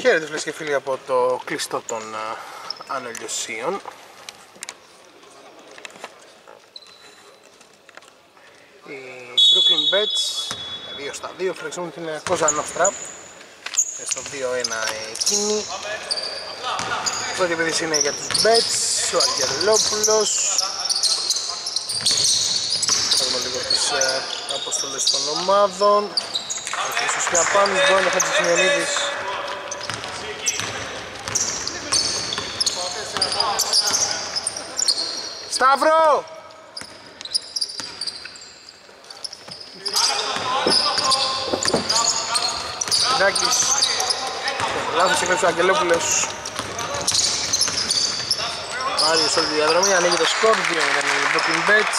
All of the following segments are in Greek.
Χαίρετε φίλες και φίλοι από το κλειστό των Άνω Ηλιοσίων. Οι Brooklyn Bets 2-2 φιλεξούν την Cosa Nostra στο 2-1 εκείνη. Πρώτη επίθεση είναι για τους Bets, ο Αγγελόπουλος. Θα δούμε λίγο τις αποστολές των ομάδων. Ο Σιαπάνης, μπορεί να Χατζησιμιονίδης. Σταύρο! Νάκης. Λάθος έκλεψε ο Αγγελόπουλος. Μάριος όλη τη διαδρομή, ανοίγει το σκορ, 2-0 οι Brooklyn Bets.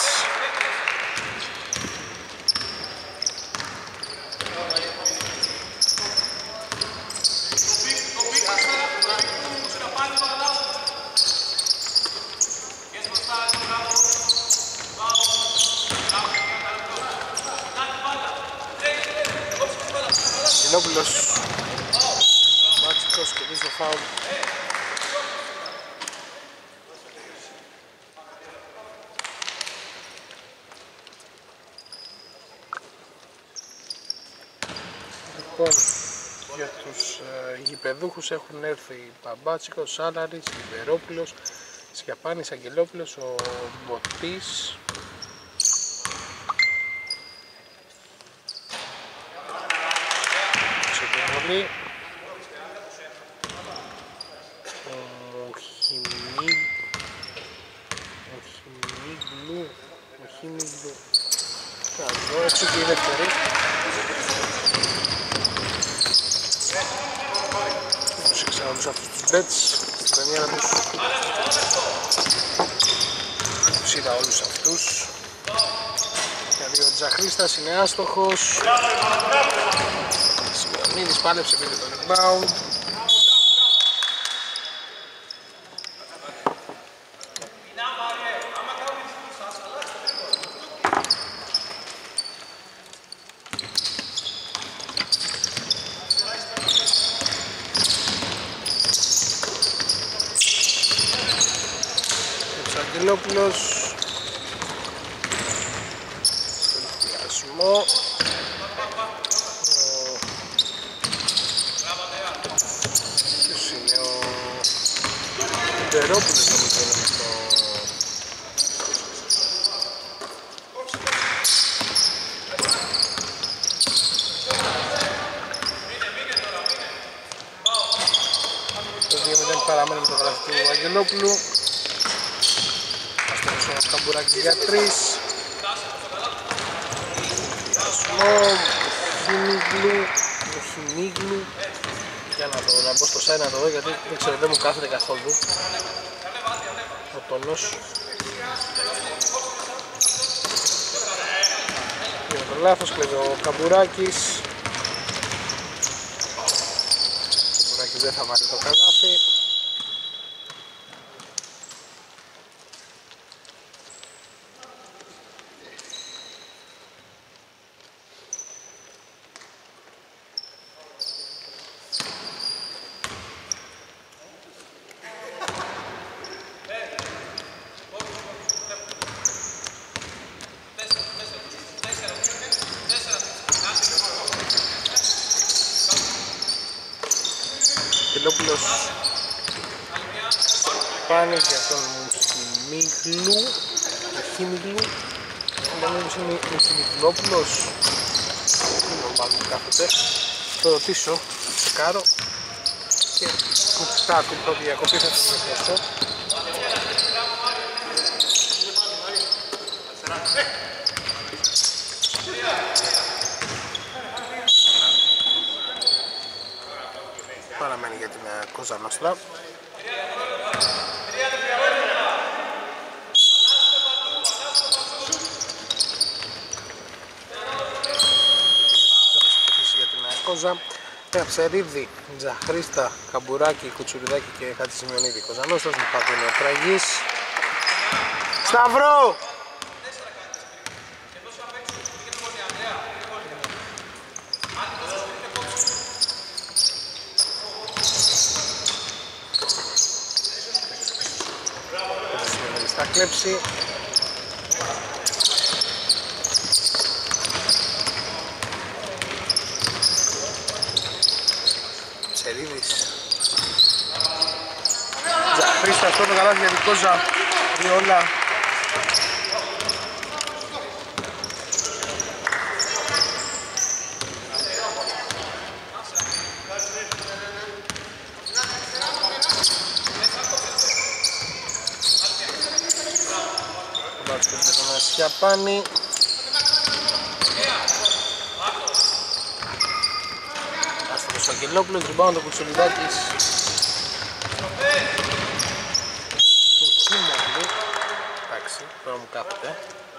Αγγελόπουλος. Μάτσικος και δεις το φάουλ. Λοιπόν, για τους γηπεδούχους έχουν έρθει Μπαμπάτσικος, Σάλαρης, Λιβερόπουλος, Σιαπάνης, Αγγελόπουλος, ο Μποτής. Ξεκινώνει ο Χιμίγλου. Θα δω, έξω και η δεύτερη. Τους εξάλλους αυτούς τους bets στην πρεμιέρα τους. Τους είδα όλους αυτούς. Γιατί ο Τζαχρίστας είναι άστοχος. Σιμεωνίδης πάλεψε, πήρε το rebound. Αγγελόπουλος. Στον ποιος είναι ο Λιβερόπουλος, νομίζω είναι αυτό. Το 2-0 παραμένει με το γραφείο του Αγγελόπουλου. Καμπουράκι για 3. Χιμίγλου. Για να μπω στο site να το δω, γιατί δεν ξέρω, δεν μου κάθεται καθόλου ο τόνος. Για το λάθος κλέβει ο Καμπουράκης. Ο Καμπουράκης δεν θα βάλει το καλάθι. Αγγελόπουλος πάνε για τον Χιμίγλου. Νομίζω είναι ο Χιμιγλόπουλος. Μάλλον κάθεται. Το ρωτήσω, τσεκάρω και κουτά την πρώτη διακοπή θα την αυτό. Παραμένει για την Cosa Nostra. Για την Cosa. Ψερίδη, Τζαχρίστα, Καμπουράκη, Κουτσουριδάκη και Χατζησιμιονίδη. Cosa Nostra, μου πάρουν ο Τραγής. Σταυρό! κλέψει. Ψερίδης. Τζαχρίστα, αυτό το καλάθι για την Κόζα. 2 όλα. Σιαπάνη. Άστος ο Αγγελόπουλος, rebound ο Κουτσολιδάκης. Εντάξει, τώρα μου κάθεται.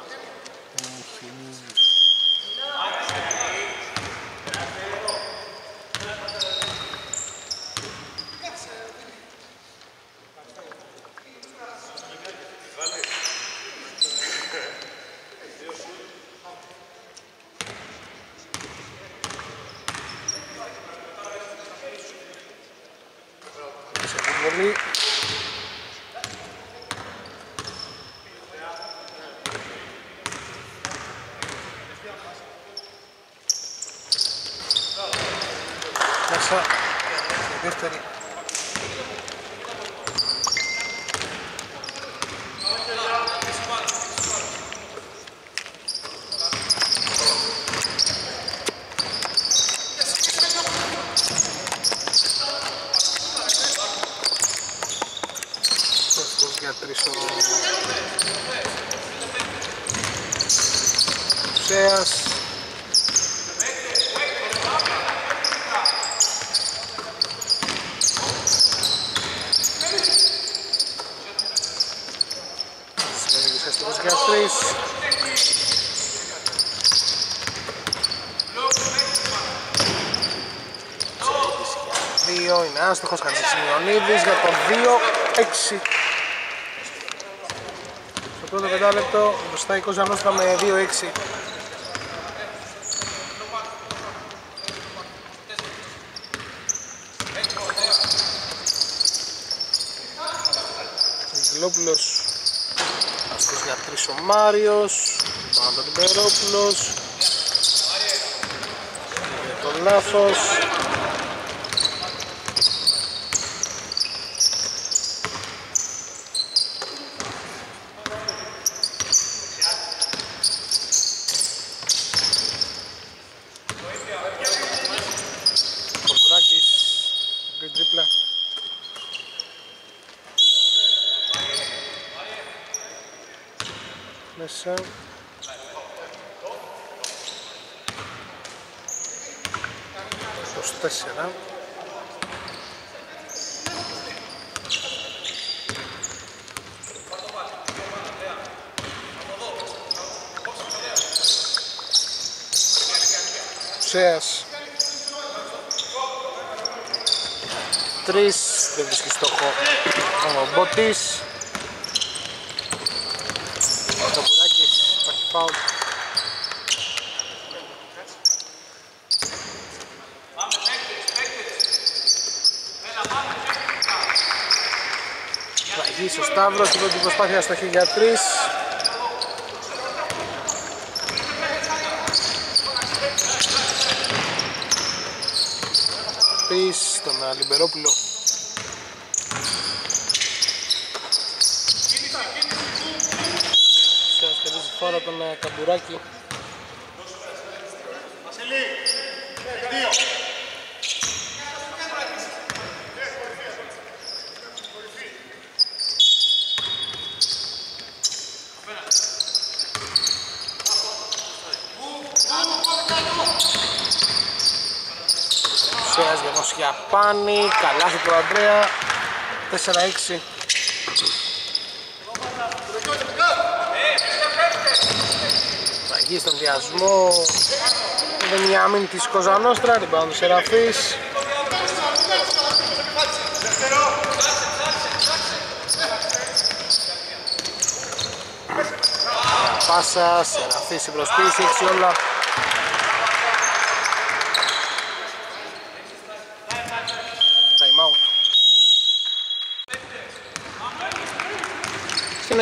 Πολύ. Μέσα στη δεύτερη. Για 3 ο Σέας. Σμενίγης αστρός για 3. Δύο είναι άστοχος, κάνει Σημειονίδης για τον 2-6. Στο πρώτο πεντάλεπτο μπροστά η Κόζα Νόστρα με 2-6. Αγγελόπουλος, αστός για 3 ο Μάριος. Πάνω τον Περόπουλος. Για το λάθος. Μέσα. Στους 4. Σέας. 3. Δεν βρίσκει στόχο ο Μπότης. Φάουλ. Τραγής ο Σταύρος, η πρώτη προσπάθεια αστοχή για 3. Πεις τον Λιμπερόπουλο. Φόρα τον Καμπουράκη. Σέας για τον Σιαπάνη, καλάθι του Ανδρέα, 4-6. Τραγή στον διασμό, είναι μια άμυνη της Κόζα Νόστρα, rebound του Σεραφής. Πάσα, Σεραφής στην προσποίηση, 6 όλα.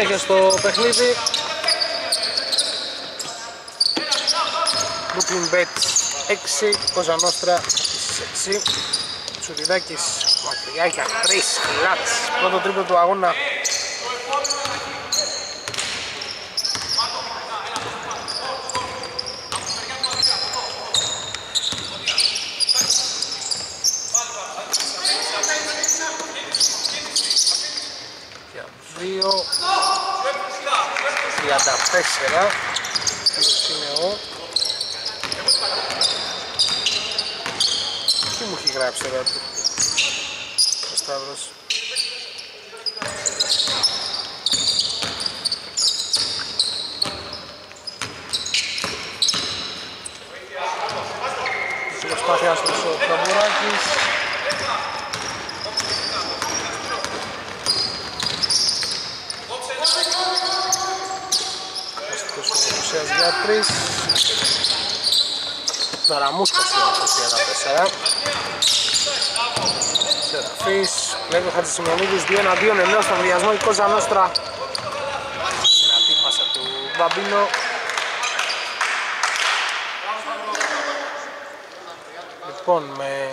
συνέχεια στο παιχνίδι. Brooklyn Bets 6, Κόζα Νόστρα 6. Τσουριδάκης μακριά για 3 κλατς. Πρώτο τρίπλο του αγώνα. Για 2 34. Ποιος είναι ο... Τι μου έχει γράψει εδώ ο Σταύρος. Στην προσπάθειά του ο Καμπουράκης. Αστικός ο Μουσέας για 3. Δαραμούσκας είναι το 4. Σεραφής, Λέγκο Χατζησημιονίδης 2 εναντίον 9 στον διασμό. Η Κόζα Νόστρα. Δυνατή πάσα του Μπαμπίνο. Λοιπόν, με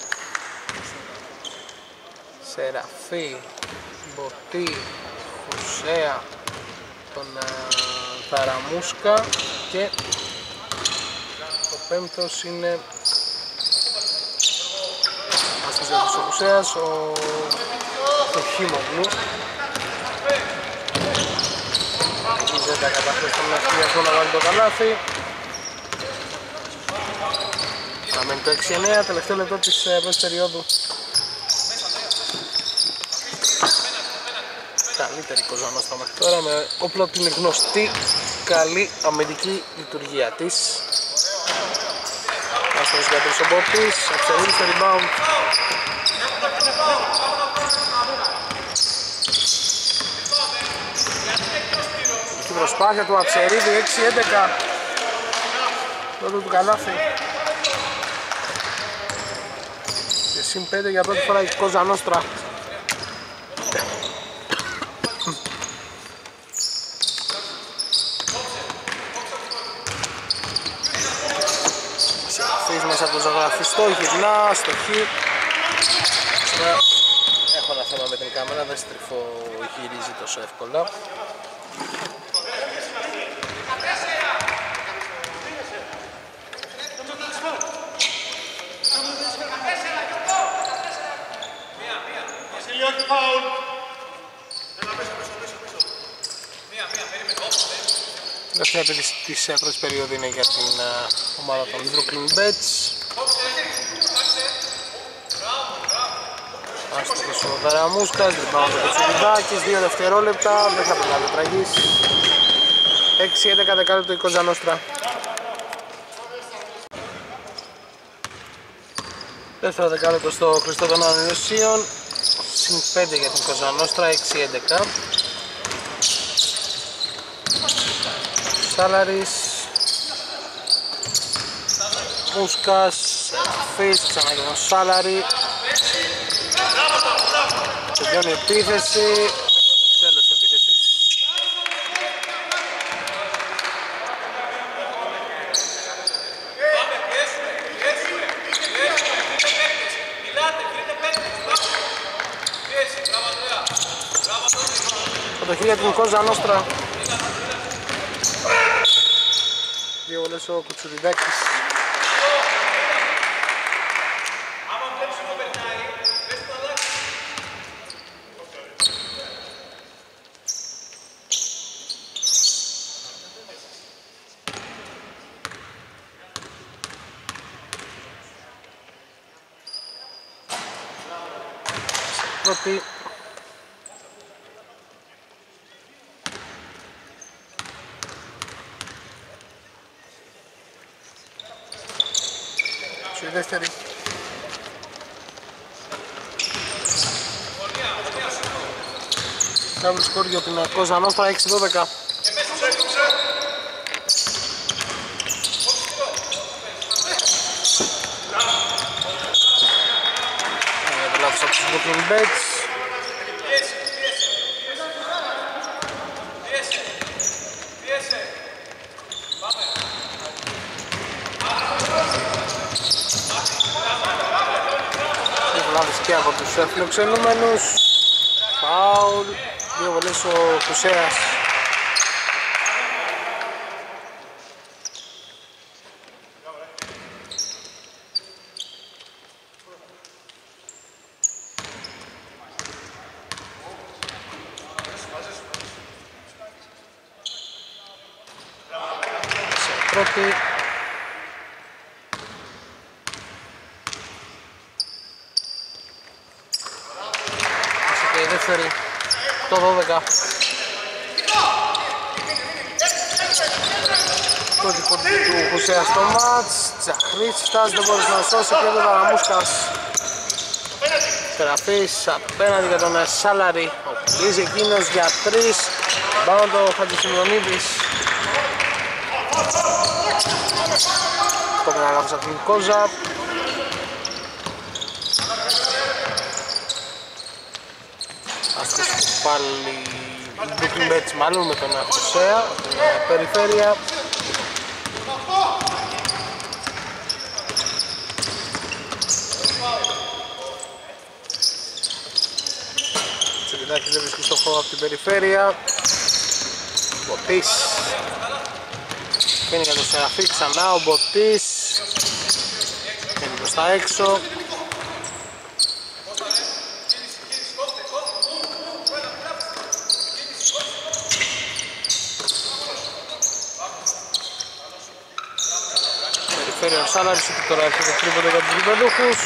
Σεραφή, Μποτή, Χουσέα, τον Ταραμούσκα και ο πέμπτος είναι ο Χουσέας, ο Χίμογλου. Η Ζέτα καταφέρει στον αυτιασμό να βάλει το καλάθι. Αμένει το 6-9, τελευταίο λεπτό της πρώτης περίοδου. Καλύτερη Κόζα Νόστρα μέχρι τώρα, με όπλο την γνωστή καλή αμυντική λειτουργία της. Άστος για τρεις ο Μπότης, Αξελίδης στο rebound. Η προσπάθεια του Αψερίδη 6-11. Πρώτο του καλάθι. Και συν 5 για πρώτη φορά η Κόζα Νόστρα. Μέσα από το ζωγραφιστό, γυρνά, στο χ. Έχω ένα θέμα με την κάμερα, δεν στριφογυρίζει τόσο εύκολα. Δεύτερη επίθεση της πρώτης περίοδου είναι για την ομάδα των Brooklyn Bets. Άστοχος ο Δαραμούσκας, rebound ο Τσουριδάκης, 2 δευτερόλεπτα, δεν θα πρέπει να το τραγείς. 6-11 δεκάλεπτο η Κόζα Νόστρα. Δεύτερο δεκάλεπτο στο κλειστό των ανανεωσίων, συν 5 για την Κόζα Νόστρα, 6-11. Σάλαρης, Μούσκας, Φις, ξανά για τον Σάλαρη. Τελειώνει η επίθεση, τέλος επίθεσης. Κατοχή για την Κόζα Νόστρα. Δύο βολές ο Κουτσουριδάκης. Πρώτη. Στη δεύτερη. Double score για την Κόζα Νόστρα, 6-12. Brooklyn Bets. και από τους φιλοξενούμενους. Φάουλ, 2 βολές ο Χουσέας. Σε πρώτη. Δεύτερη, το 12. Πρώτη πόντη του Χουσέα στο μάτς. Τσαχρίστας, δεν μπορείς να σώσει και εδώ Δαραμούσκας. Τεραφής απέναντι για τον Σάλαρη. Ο Πλής εκείνος για 3. Πάνω το Χατζησιμιονίδης. Το πέρα λάθος από την Κόζα. Πάλι η Brooklyn Bets μάλλον με τον Χουσέα, την περιφέρεια. Τσεκιδάκης δεν βρίσκει στο χώρο από την περιφέρεια. Μποτής φαίνει για τον Σεραφή ξανά, ο Μποτής φαίνει προς τα έξω. Ο Σάλαρης που τώρα έρχεται τρίποντο για τους γηπεδούχους.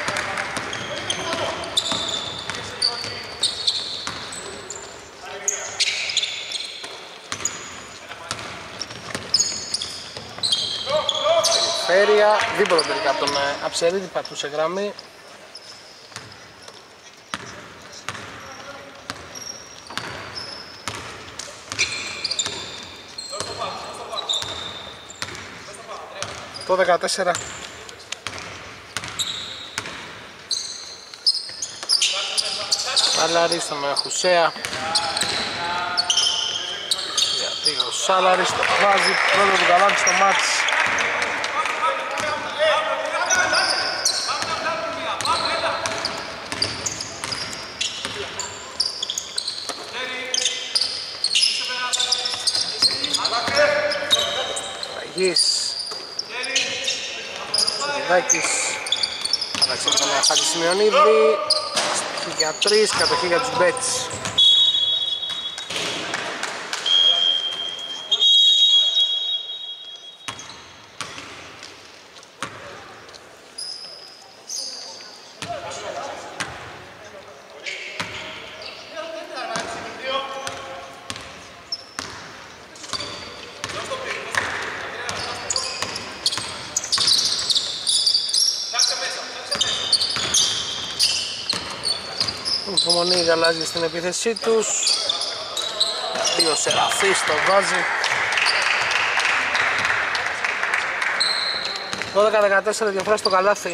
Περιφέρεια, δίποτο τελικά από τον Αψερίδη, πατούσε γραμμή. Το 14. Σάλαρης στον Χουσέα. Γιατί ο Σάλαρης το βάζει πρώτο του καλάθι στο μάτς. Ραγής. Σουριδάκης. Αλλάξει τον Χατζησιμιονίδη. Για 3, κατοχή για τους Bets. Υπομονή οι γαλάζιοι στην επίθεσή τους. Ο Σεραφής το βάζει. 12-14 διαφορά στο καλάθι.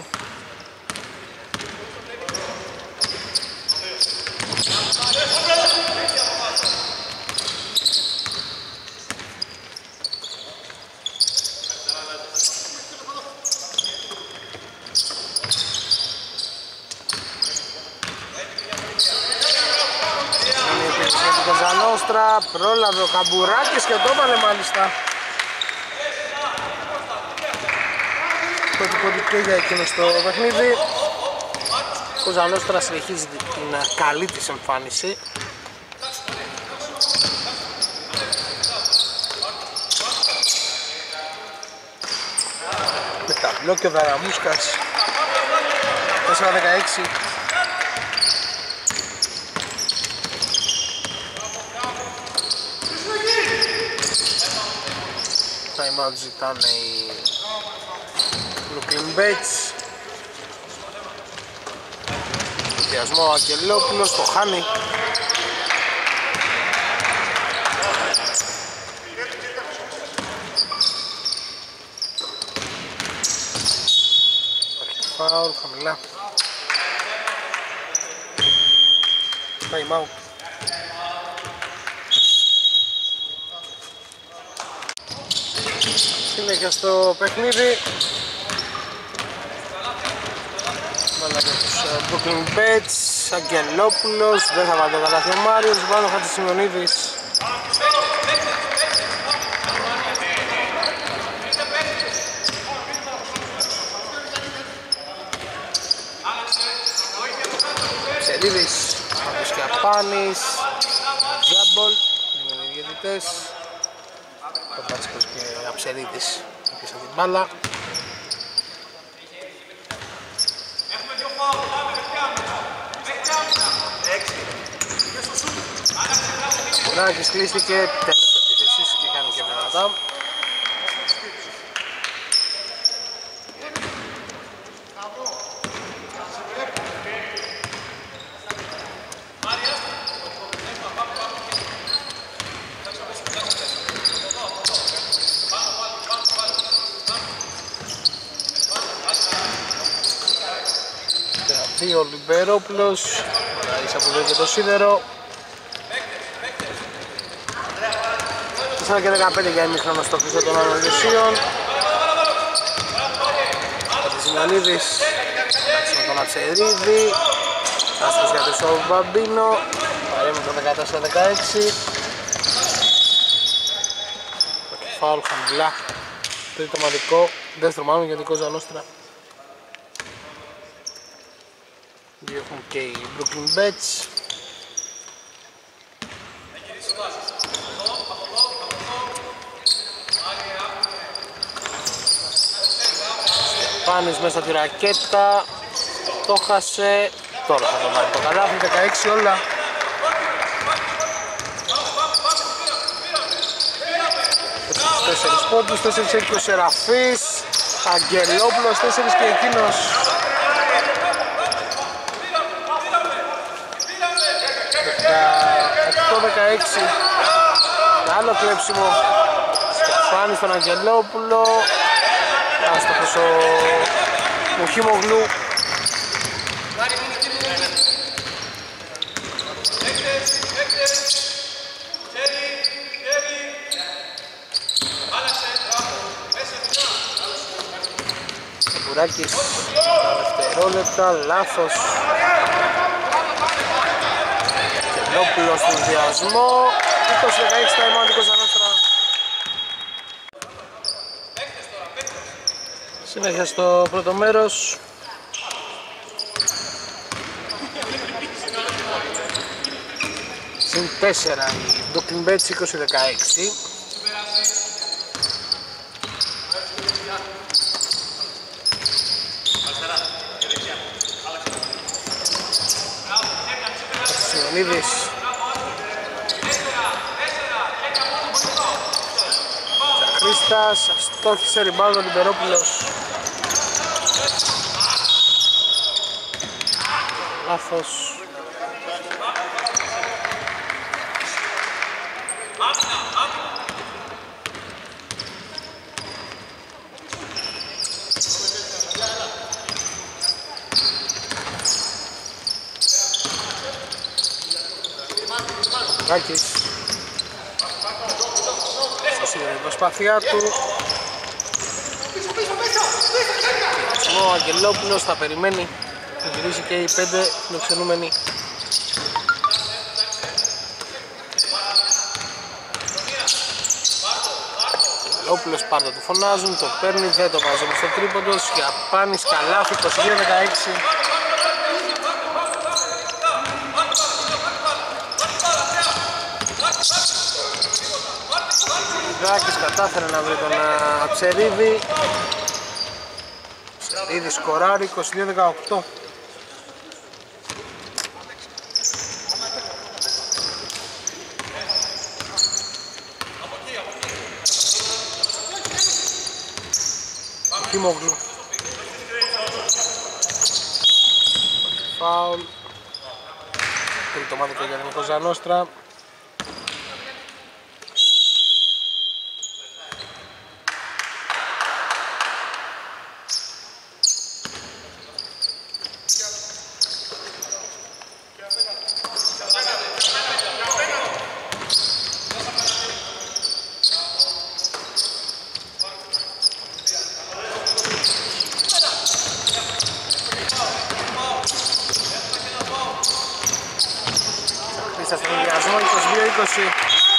Πρόλαβε ο Καμπουράκης και το έβαλε μάλιστα. Πρώτη πόντι και για εκείνο στο παιχνίδι. Ο Ζανόστρα συνεχίζει την καλή της εμφάνιση. Με ταμπλό και ο Δαραμούσκας. 4-16. Time out ζητάνε οι Brooklyn Bets. Διασμό ο Αγγελόπουλος, το χάνει. Υπάρχει φάουλ, χαμηλά. Time out. Συνέχεια στο παιχνίδι. Βάλα για τους Brooklyn Bets, Αγγελόπουλος, δεν θα βάλει το καλάθι ο Μάριος, βάλει ο Χατζησημειονίδης. Ψερίδης, Μάρκος Κιαπάνης, Ζάμπολ, είναι οι διαιτητές. Ο Μπάτσικος και Αψερίδης πίσαν την μπάλα. Κουράκης κλείστηκε, τέλος επίθεσης και κάνει και δυνατά. Ο Λιμπερόπουλος, Μαραής από εδώ και το σίδερο. 4 και 15 για ημίχρονο στο πίσω των άλλων δεσίων. Ο Τιζημιανίδης, με τον Αψερίδη. Άστρος για το Μπαμπίνο, παρέμει το 14-16. Το κεφάλ χαμηλά, τρίτο μαδικό, δεύτερο μάλλον για την Κόζα Νόστρα. Έχουν και οι Brooklyn Bets. Στεπάνης μέσα τη ρακέτα, το χάσε, τώρα θα το βάλει το καλάθι, 16 όλα. Τέσσερις πόντους, 4 έχει ο Σεραφής, Αγγελόπουλος, 4 και εκείνος. 8-16, άλλο κλέψιμο. Στεφάνης στον Αγγελόπουλο, άστοχος ο Μουχίμογλου. Κουράκης, δευτερόλεπτα, λάθος. Αγγελόπουλος στον διασμό, 20-16 τα ημάντικος Ανάστρα. Συνέχεια στο πρώτο μέρος. Συν 4 η Brooklyn Bets, 20-16. Σιμονίδης. Χρήστας, αστόχησε ριμπάουντ ο Λιμπερόπουλος. Λάθος. Γκάκης. Στην προσπάθειά του. Ο Αγγελόπουλος θα περιμένει να γυρίσει και οι 5 φιλοξενούμενοι. Ο Αγγελόπουλος πάντα του φωνάζουν, το παίρνει, δεν το βάζει στο τρίποντος. Κιαπάνης, καλάθι, 22-16. Γκάκης κατάφερε να βρει τον Αψερίδη. Αψερίδη σκοράρει, 22-18. Κιμόγλου. Φάουλ. Τρίτο μάδικο για την Κόζα Νόστρα. Ζαχαρίστα στον ενδιασμό, 22-20.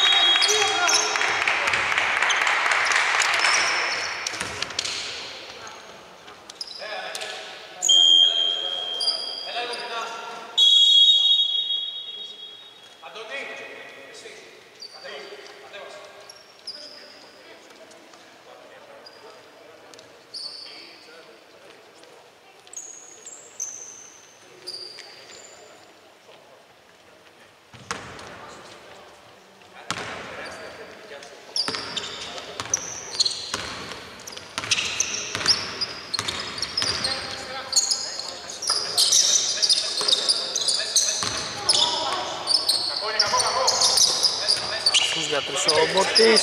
Για τρεις ο Μποτής.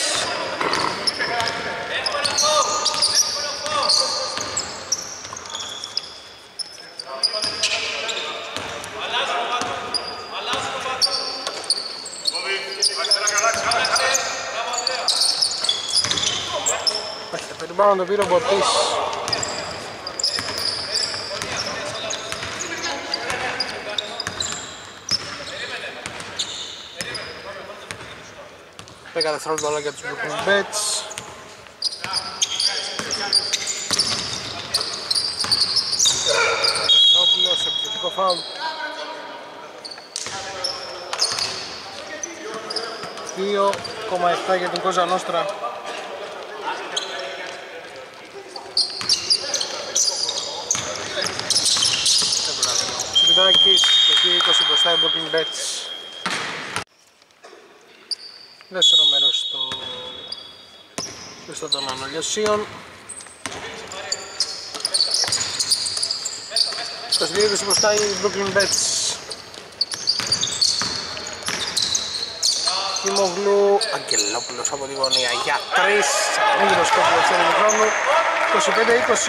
Περιπάνω το πήρε ο Μποτής. Πέκα δευτερόλεπτα για τους Brooklyn Bets. Όπλος, επιθετικό φάουλ. 2,7 για την Κόζα Νόστρα. Σιριδάκης, 2-20 μπροστά οι Brooklyn Bets. Δεύτερο μέρος των αναλυσίων. 22-20 μπροστά οι Brooklyn Bets. Κιμογλου, Αγγελόπουλος από τη γωνία για 3. Ανοίγει σκόπου του χρόνου. 25-20.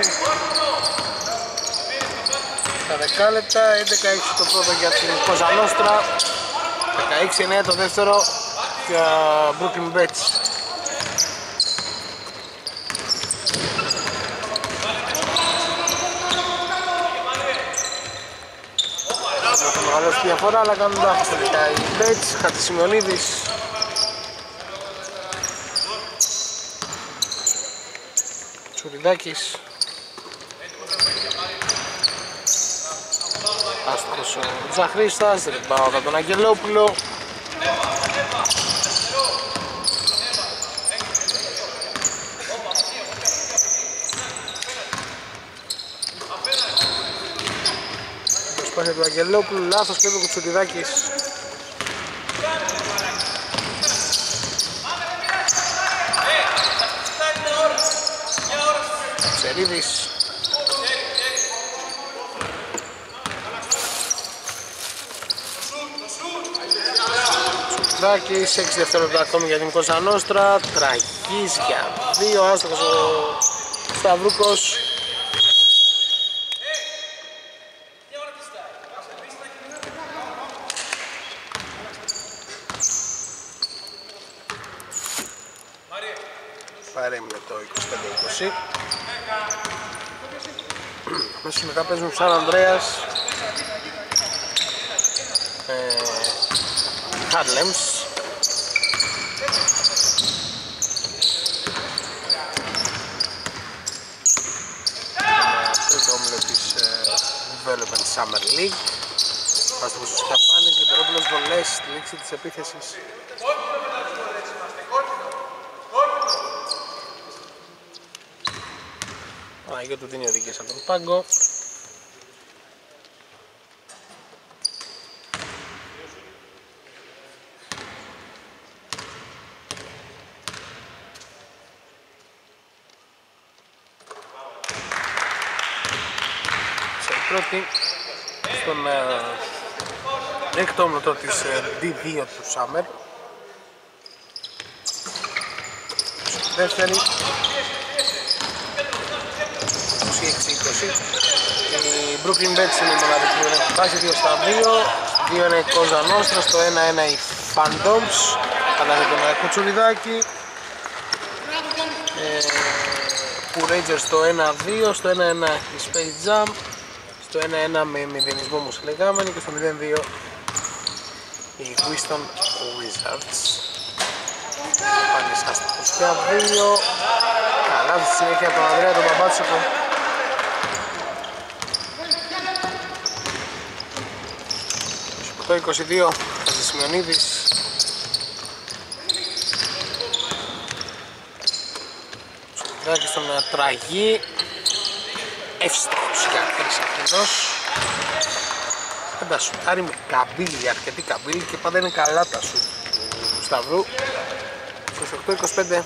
Τα δεκάλεπτα, 11-6 το πρώτο για την Κόζα Νόστρα. 16-9 το δεύτερο για Brooklyn Bets. Μεγάλος διαφορά, αλλά κάνουν λάθος τελικά οι Bets. Χατζησημειονίδης. Τσουριδάκης. Άστοχος ο Ζαχρίστας, δεν πάω από τον Αγγελόπουλο. Προσπάθεια του Αγγελόπουλου, λάθος και ο Κουτσουριδάκης. Ξερίδης. Κουτσουριδάκης, 6 δευτερόλεπτα ακόμη για την Κόζα Νόστρα. Τραγής για 2, άστοχος ο Σταυρούκος. Παρέμεινε το 25-20. Αμέσως μετά παίζουν Σαν Ανδρέας, Χάρλεμς. Τρίτο όμιλο της Development Summer League. Άστοχος ο Σκαπάνης, Λιμπερόπουλος βολές στη λήξη της επίθεσης. Αγιο του δίνει οδηγίες από τον πάγκο. Σε πρώτη στον έκτο όμιλο της D2 του Summer. Δεύτερη 26-20. Οι Brooklyn Bets είναι η μοναδική που έχουν φτάσει 2-2. 2 είναι η Κόζα Νόστρα, στο 1-1 οι Phantoms. Αλλάζει τον Κουτσουριδάκη. Που Rangers στο 1-2, στο 1-1 η Space Jam, στο 1-1 με μηδενισμό όμως λεγάμενοι και στο 0-2 οι Whiston Wizards. Πάνε άστοχος για 2. Καλά στη συνέχεια από τον Ανδρέα τον Μπαμπάτσοκο. Το 22 Χατζησημειονίδης. Σουτράκι στον Τραγή. Εύστοχος για 3 αυτός. Πάντα σουτάρει με καμπύλη, αρκετή καμπύλη και πάντα είναι καλά τα σουτ του Σταυρού. 28-25.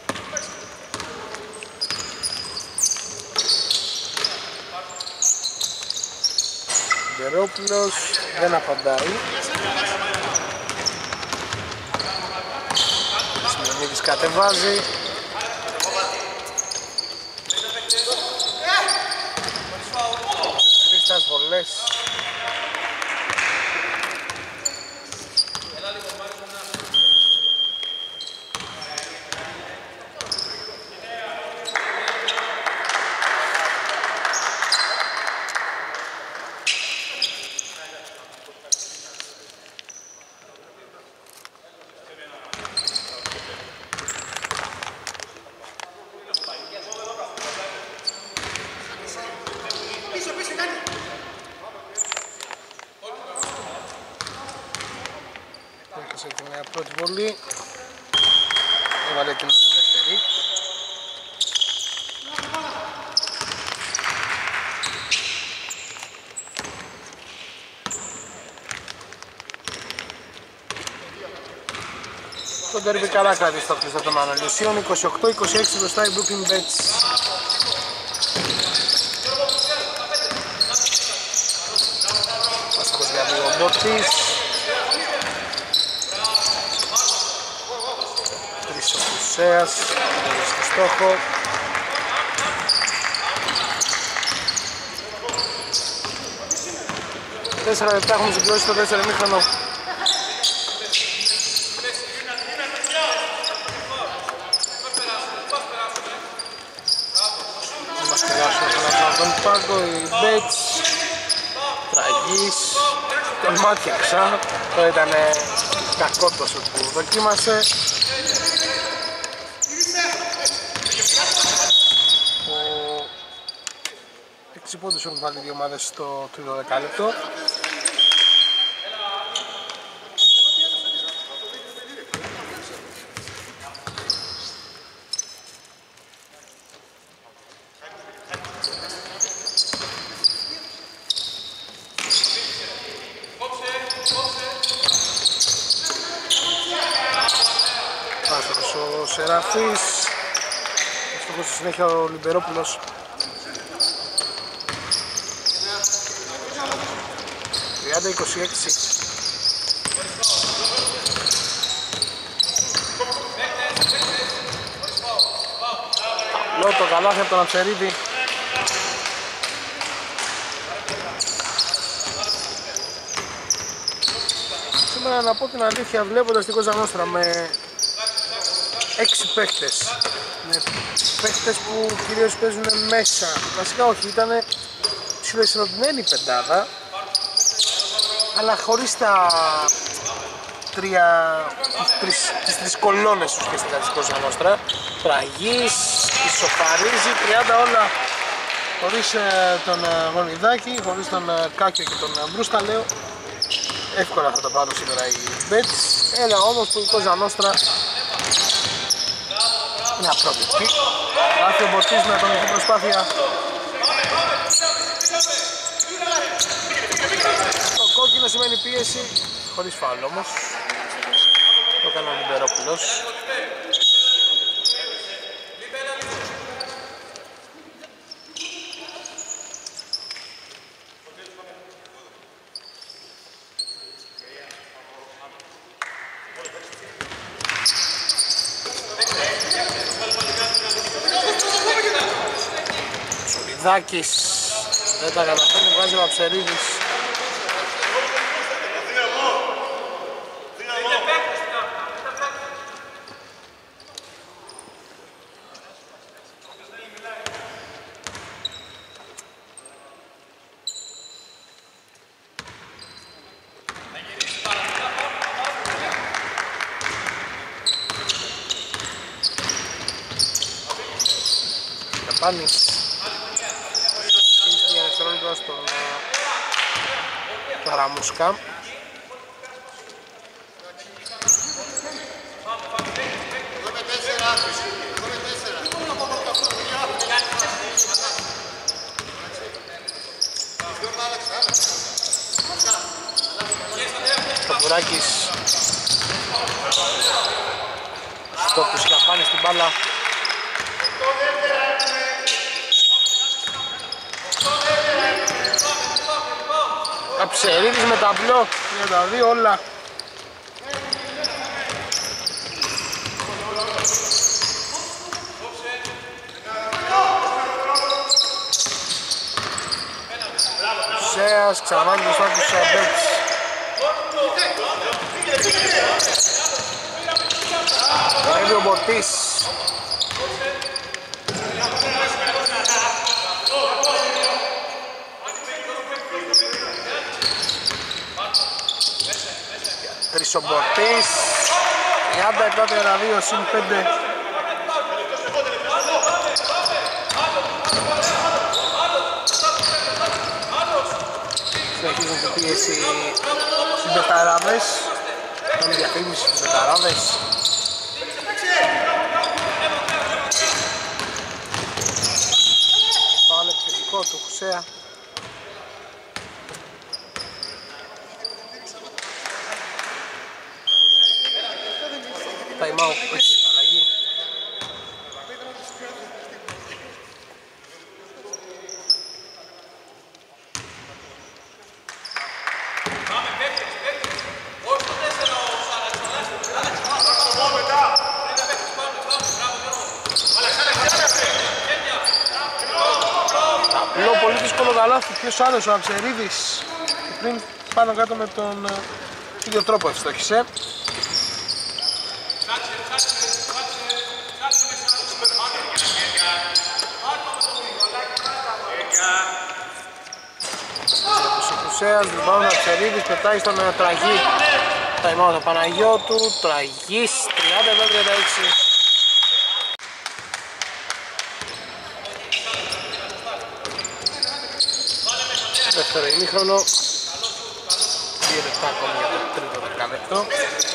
Ντερόπουλος δεν απαντάει. Σημειονίδης κατεβάζει. Τρεις βολές. Έχασε και μια πρώτη βολή. Έβαλε και μια δεύτερη. Το ντέρμπι καλά κρατήσει στο κλειστό των αναλυσίων. 28-26 μπροστά η Brooklyn Bets. Παστικός για 2 Μπότης. 3 ο Φουσέας, στο στόχο. Τέσσερα λεπτά έχουμε συμπληρώσει το 4 ημίχρονο. Μας περάσουν τον πάγκο, οι Μπέτς, Τραγής, τον μάτιαξα. Το ήταν κακό το σουτ που δοκίμασε. Έξι πόντους έχουν βάλει οι δύο ομάδες στο τρίτο δεκάλεπτο. Πάστος ο Σεραφής. Στόχος στη συνέχεια ο Λιμπερόπουλος. 30-26. Καλό το καλάθι από τον Ατσερίδη. Σήμερα να πω την αλήθεια, βλέποντας την Κόζα Νόστρα με 6 παίχτες, με παίχτες που κυρίως παίζουν μέσα, βασικά όχι, ήταν ψιλοισορροπημένη πεντάδα, αλλά χωρίς τις τρεις κολόνες ουσιαστικά της Κόζα Νόστρα. Τραγής, ισοφαρίζει 30 όλα χωρίς τον Γονιδάκη, χωρίς τον Κάκιο και τον Μπρούσταλεο. Εύκολα θα το πάρουν σήμερα οι Μπέτς. Έλα όμως που η Κόζα Νόστρα είναι απρόβλεπτη. Γράφει ο Μποτής με ατομική προσπάθεια. Το κόκκινο σημαίνει πίεση, χωρίς φάουλ όμως. Το έκανε ο Λιμπερόπουλος. Σολιδάκης δεν τα καταφέρνει, βγάζει ο Αψερίδης. Πάνης. Στην δευτερόλεπτα στον Καραμούσκα. Στοπουράκης. Στόπους για πάνε στην μπάλα. Αψερίδης με ταμπλό για τα δύο όλα. Σέας ξαναβάζει μπροστά τους Μπέτς. Έβει ο Μποτής. Τρεις ο Μποτής. 37-32 συν 5. Συνεχίζουν την πίεση στις Μπεταράδες. Κάνει διαφήμιση στις Μπεταράδες. Πάλι επιθετικό του Χουσέα. Time out, αλλαγή. Απλό, πολύ δύσκολο καλάθι. Ποιος άλλος, ο Αψερίδης. Και πριν πάνω κάτω με τον ίδιο τρόπο ευστόχησε. Κουσέας, λοιπόν ο Αψερίδης πετάει στον Τραγή. Time out ο Παναγιώτου, Τραγής, 30-36. Δεύτερο ημίχρονο, 2 λεπτά ακόμη για το τρίτο δεκάλεπτο.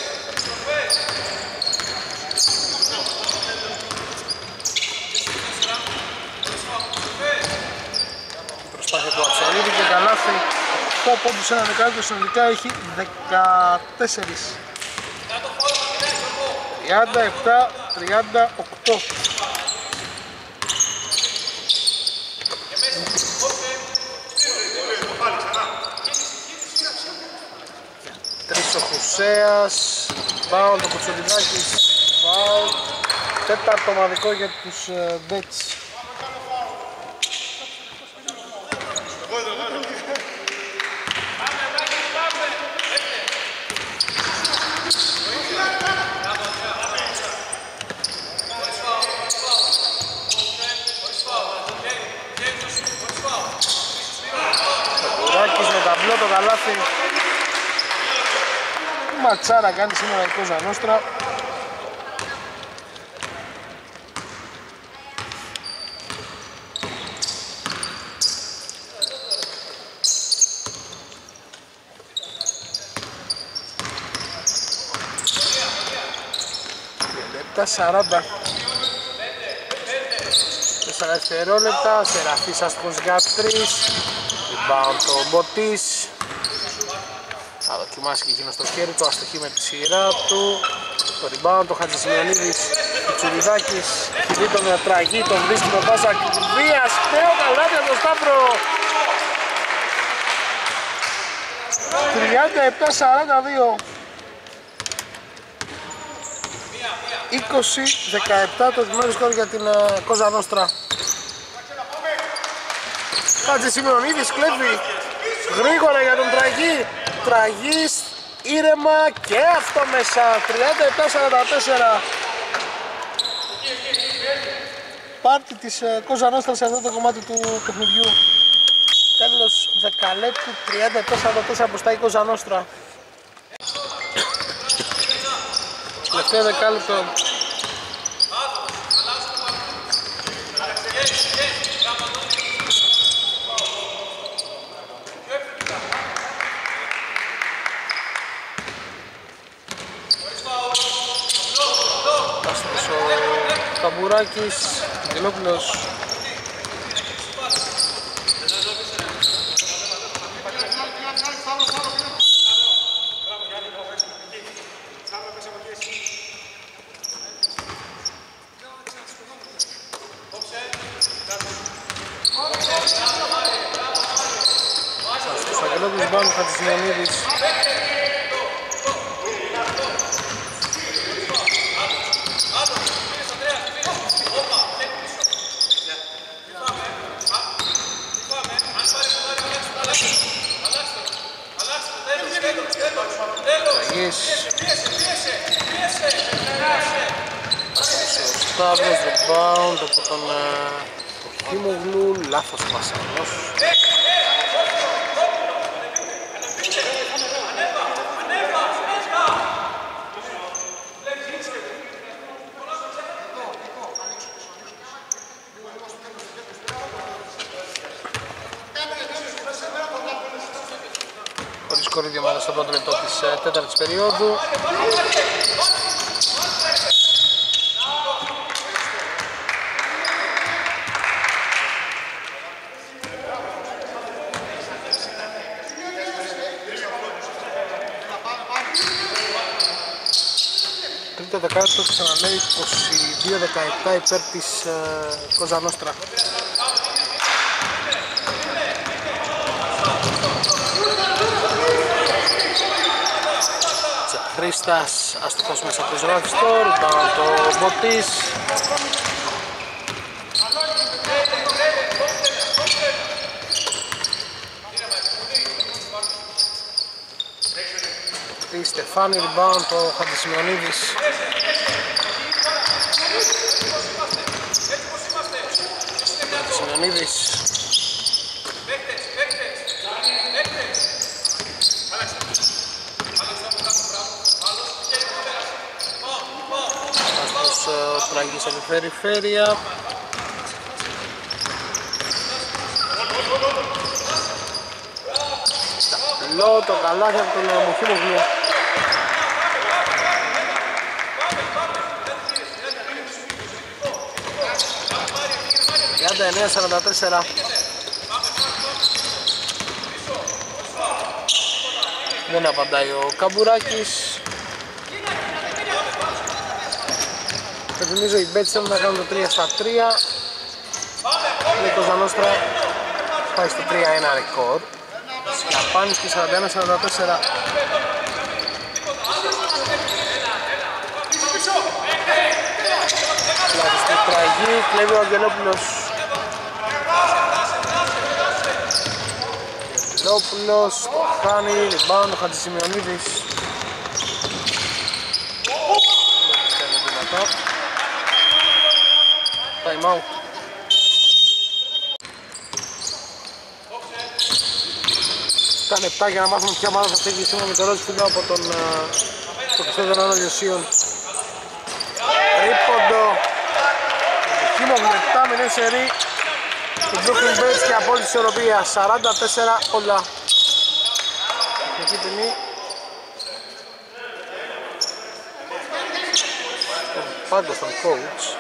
Προσπάθεια του Αψερίδη και καλάθι. 8 πόντους σε ένα δεκάλεπτο, συνολικά έχει 14. 37-38. Τρεις ο Χουσέας, φάουλ το Κοτσολιδάκης, φάουλ, τέταρτο ομαδικό για τους Μπέτς. Με ταμπλό το καλάθι. Ματσάρα κάνει σήμερα η Κόζα Νόστρα. Λεπτά 40. 4 δευτερόλεπτα. Σεραφής άστοχος για 3. Rebound το Μποτής. Θα δοκιμάσει και εκείνο στο χέρι του, αστοχή με τη σειρά του. Το rebound το Χατζησημιονίδης, ο Τσουριδάκης, έχει δει τον Τραγή, τον βρίσκει με πάσα Κουρδίας, νέο καλάθι από τον Σταύρο. 37-42. 20-17 το επιμένου σκορ για την Κόζα Νόστρα. Χατζησημιονίδης κλέβει γρήγορα για τον Τραγή. Τραγής ήρεμα και αυτό μέσα. 37-44. Πάρτι της Κόζα Νόστρα σε αυτό το κομμάτι του παιχνιδιού. Τέλος δεκαλέπτου, 37-44 μπροστά η Κόζα Νόστρα. Τελευταίο δεκάλεπτο. Καμπουράκης, Αγγελόπουλος. Στους Αγγελόπουλος μπάνου Χατζησιμεωνίδης. Ο Σταύρος, rebound από τον Χίμογλου, λάθος πασανός. Χωρίς σκορ δύο ομάδες στο πρώτο λεπτό της τέταρτης περίοδου. Τρίτο δεκάλεπτο ξαναλέει 22-17 υπέρ της Κόζα Νόστρα. Χρήστας αστοχός μέσα από το ζωγράφιστο, rebound το Μποτής. Τη Στεφάνη, rebound το Χατζησιμεωνίδης. Χατζησιμεωνίδης. Τραγική σε περιφέρεια. Σταπλό το καλάθι από τον Μοχίμογλου. 39-44. Δεν απαντάει ο Καμπουράκης. Θυμίζω οι Μπέτς θέλουν να κάνουν το 3-3. Η Κόζα Νόστρα πάει στο 3-1 ρεκόρ. Σκαπάνης 41-44. Λάθος του Τραγή, κλέβει ο Αγγελόπουλος. Αγγελόπουλος, το χάνει, rebound ο Χατζησιμεωνίδης. Time out. Ήταν 7 για να μάθουμε ποια ομάδα θα φύγει σήμερα με το ροζ φίλο από τον Χριστόδωρο Νάνο Διοσίων. Τρίποντο. Χίμογλου 7-0 σερί. Το Brooklyn Bets και απόλυτη ισορροπία 44 όλα. Εκεί τιμή. Πάντως τον coach.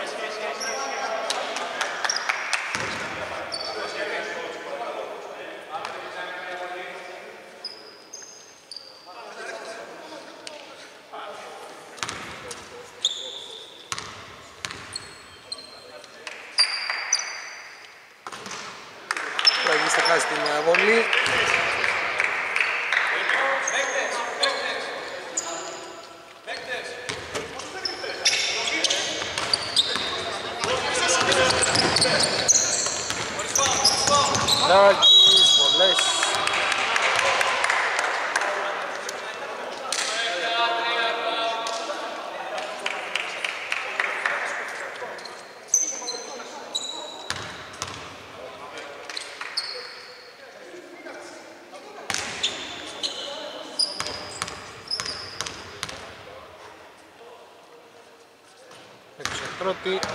Θα χάσει την βολή. Ντάκης, βολές. Πρώτη.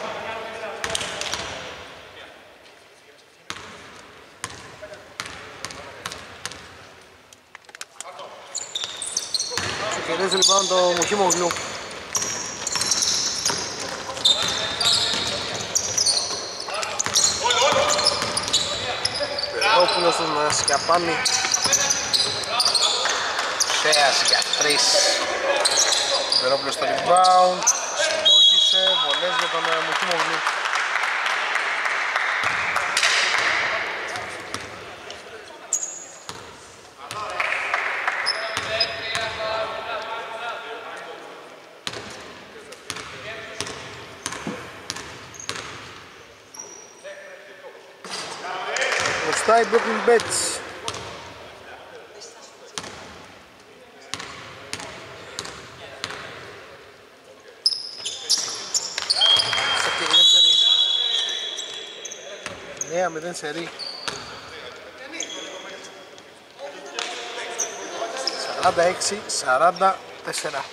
Ξεκινήσει λοιπόν το Μοχίμογλου. Γερόπουλος στον Σκιαπάνη. Σέας για 3. Γερόπουλος στο rebound. Στόχισε, βολές για τον Μουχίμογλου. Μπροστά η Brooklyn Bets. Νέα 0 σερί. 46-44.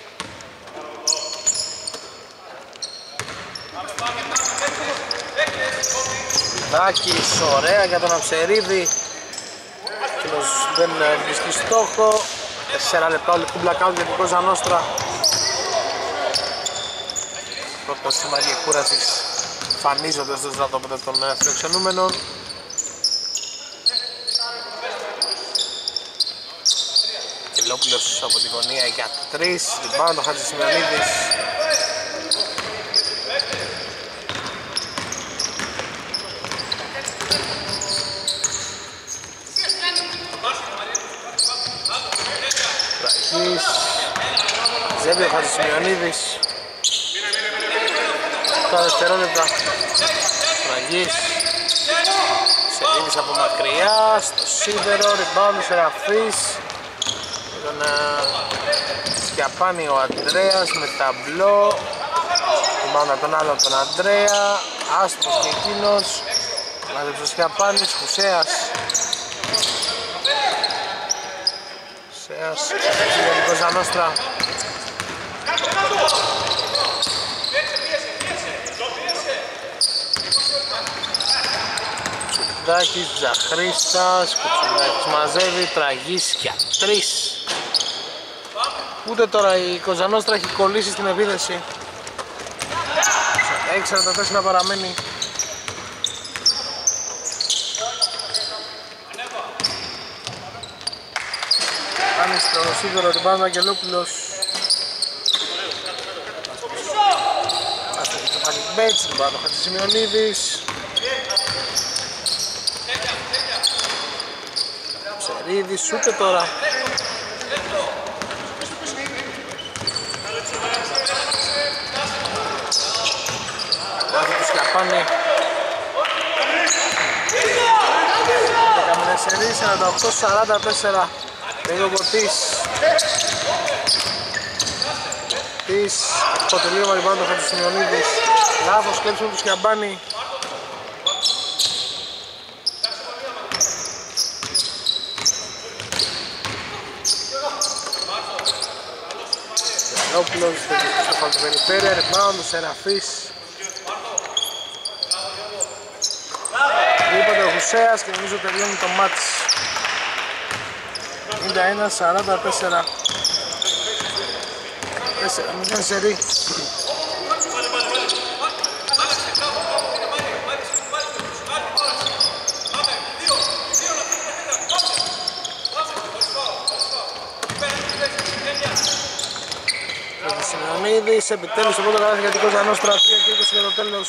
Δάκης, ωραία για τον Αψερίδη. Εκείνος δεν βρίσκει στόχο. 4 λεπτά ολικού blackout για την Κόζα Νόστρα. Πρώτο σημαντική κούρασης εμφανίζονται στο στρατόπεδο των φιλοξενούμενων. Κελόπουλος από τη γωνία για 3, rebound ο Χατζησημιονίδης. Τραχής, ζεύει ο Χατζησημιονίδης. Τα δευτερόλεπτα. Τραγής. Σελίδης από μακριά. Στο σίδερο. Rebound ο Σεραφής. Τον Σκιαπάνη ο Αντρέας με ταμπλό. Rebound τον άλλο τον Αντρέα. Άστοχος και εκείνος. Μάζεψε ο Σκιαπάνης. Χουσέας. Χουσέας. Για την Κόζα Νόστρα. Κουτσουδάκης, Ζαχρίστας, Κουτσουδάκης μαζεύει, Τραγής για 3. Ούτε τώρα η Κόζα Νόστρα έχει κολλήσει στην επίθεση. 6-44 παραμένει. Κάνει στο σίδερο την πάνω Αγγελόπουλος. Άστοχη το πάλι Μπέτς, την πάνω Χατζησημιονίδης. Ψερίδης, ούτε τώρα. Λάθη του Σκιαπάνη. 14, 48-44. Λέγει ο Κωτής. Της, το τελείωμα λοιπόν το Χατζησημιονίδης. Λάθος κλέψιμο του Σκιαπάνη. Όπλος, στο φαλτοπεριφέρεια, rebound, ο Σεραφής. Είπατε ο Χουσέας και νομίζω τελειώνει το μάτς. 51-44. 4-0 σερί. Σημειονίδης, επιτέλους το πρώτο καλάθι για την Κόζα Νόστρα, 3 και 20 για το τέλος.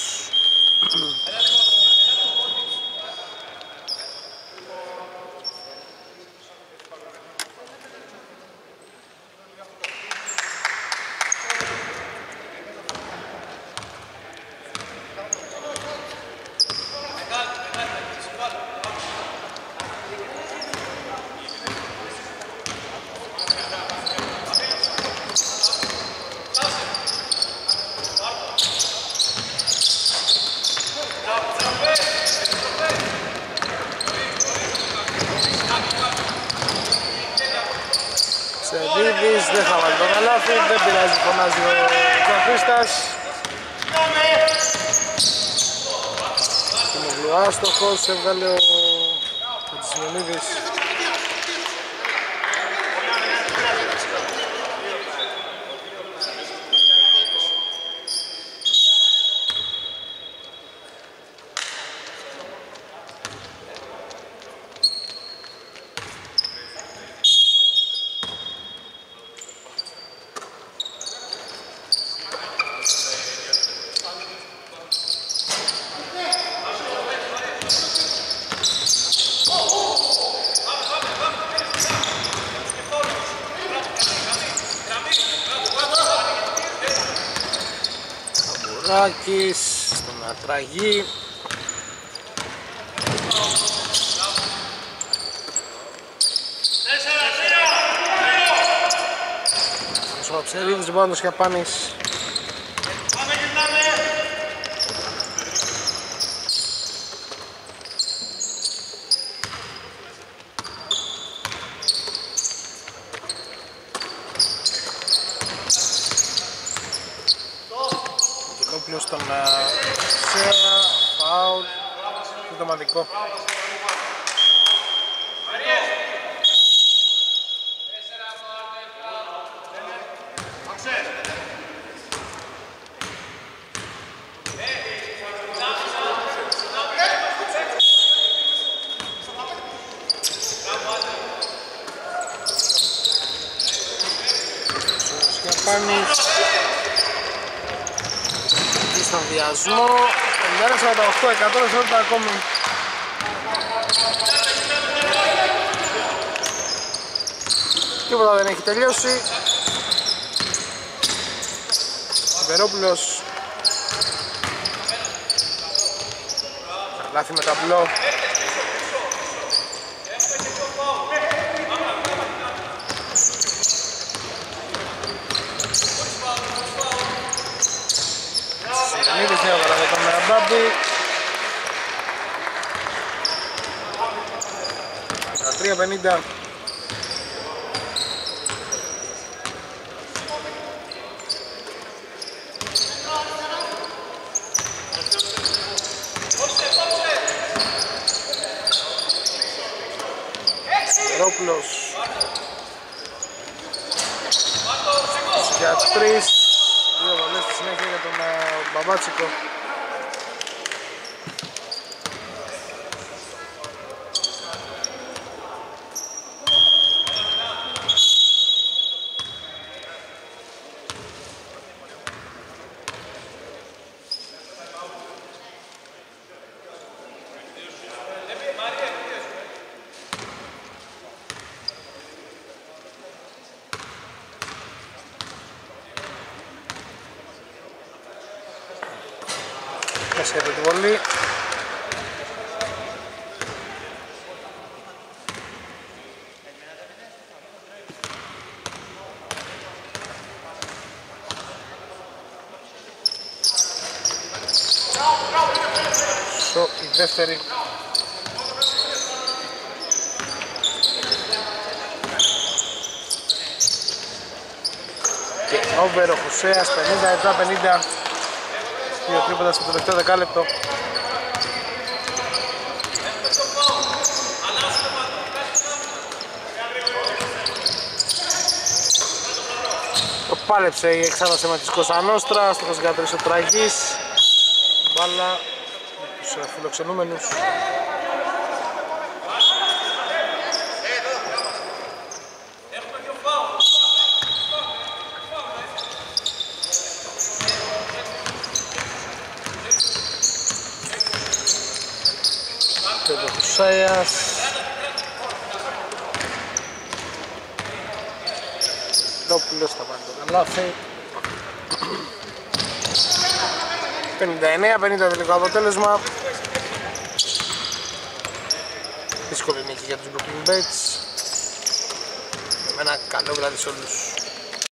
Σεβίδης, δεν θα βάλει το καλάθι, δεν πειράζει, φωνάζει ο Ζαχρίστας. Τιμογλου άστοχος, έβγαλε ο Χατζησημιονίδης. Σάκης στον Ατραγή. Ο Αψερίδης, λοιπόν, το Σιαπάνης. Κυλόπουλος στον Σέα, φάουλ, συντοματικό. Στον διασμό 51-48, 100 δευτερόλεπτα ακόμη. Τίποτα δεν έχει τελειώσει. Βερόπουλος. Λάθη με ταμπλό. Συγγνίδης νέο καλά με τον Μπάμπη. 13-50. Βερόπουλος για 3. Δύο βολές στη συνέχεια για τον Μπαμπάτσικο. Έσχεται τη βολή. Η δεύτερη. Και over ο Χουσέας 57-50. Δύο τρίποτα στο τελευταίο δεκάλεπτο. Το πάλεψε η εξάδοση με της Κωνσταντινόστρα, στο 13 ο Τραγής. Μπάλα τους φιλοξενούμενους. Και το Χουσέας. Λόπουλος θα πάρει το καλάθι. 59-50 τελικό αποτέλεσμα. Δύσκολη νίκη για τους Brooklyn Bets. Με ένα καλό βράδυ σε όλους.